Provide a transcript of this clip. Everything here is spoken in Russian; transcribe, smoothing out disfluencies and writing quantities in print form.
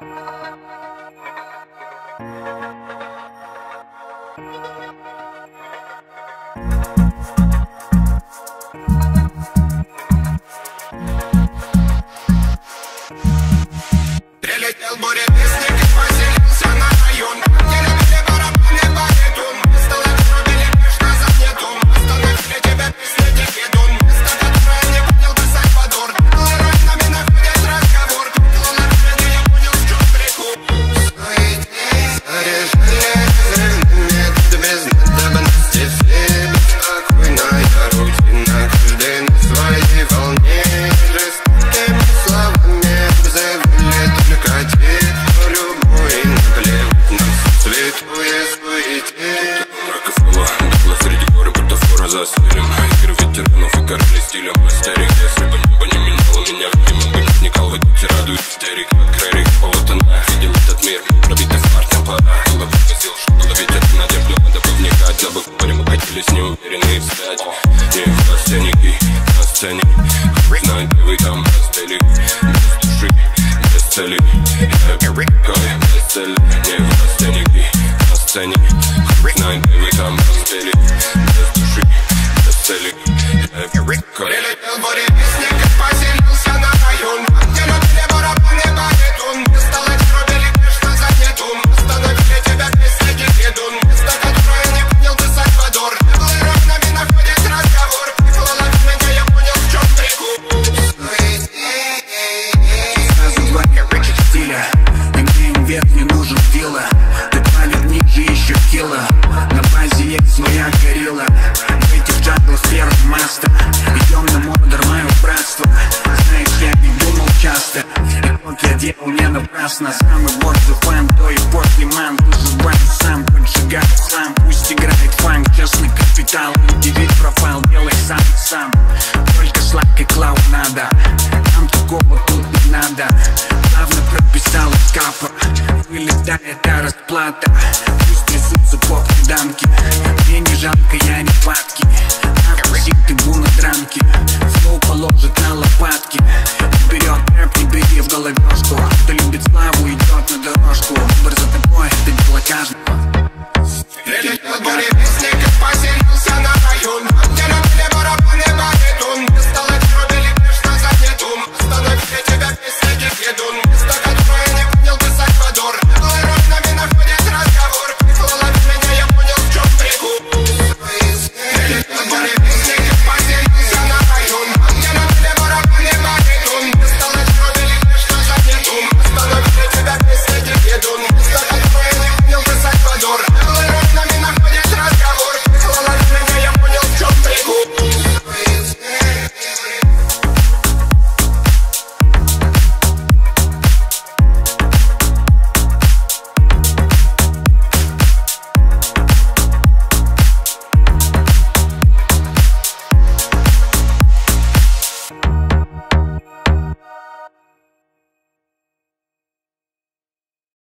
Прилетел буревестник и поселился на район, где любили барабаны баритон. Стало вырубили пешно за нетум. Остановили тебя песни дикидун. Место, которое не понял бы Сальвадор. Нами находят разговор. Клоны времени, я понял, в чем прикол. Свои дни заряжали метод без надобности. Все беспокойная рутина, каждый на своей волне. Жестокими словами обзывали только те, кто любой наплевать на святую суете. Рокофелло, дохла среди горы, бутафора застылем. Игры ветеранов и короли стилем. Старик, если бы небо не меняло меня, видимо бы не вникал в эти радует истерик. Край рек, полотана, видел этот мир, пробитый фартом пора. Было бы козел, что было ветер на землю, надо бы вникать. За букварем мы катились неуверенные встать. Не в пластинники, на сцене. Знать, где вы там постели. Без души, без цели. Я рекой, без цели. Не в пластиники, на сцене. Знать, где вы там постели. Без души, без цели. Я рекой. Прилетел буревестник и поселился на район, где любили барабаны баритон. Стало вырубили пешно за нетум. Остановили тебя песни дикидун. Место, которое не понял бы Сальвадор. Нами находят разговор. Клоны времени, я понял, в чем прикол. Сразу два стиля, и мне инверт не нужен вилла. Ты палит ниже еще кило. На базе есть своя горилла. В этих джанглах первый мастер. Идем на модер, мое братство. Знаешь, я не думал часто, и вот я делал не напрасно. Самый борзый фан, то и покеман. Выживаю сам, поджигаю хлам. Пусть играет фанк, честный капитал. Удивить профайл, делай сам. Только шлак и клау надо. Нам такого тут не надо. Плавно прописал из капа. Вылетает расплата. Пусть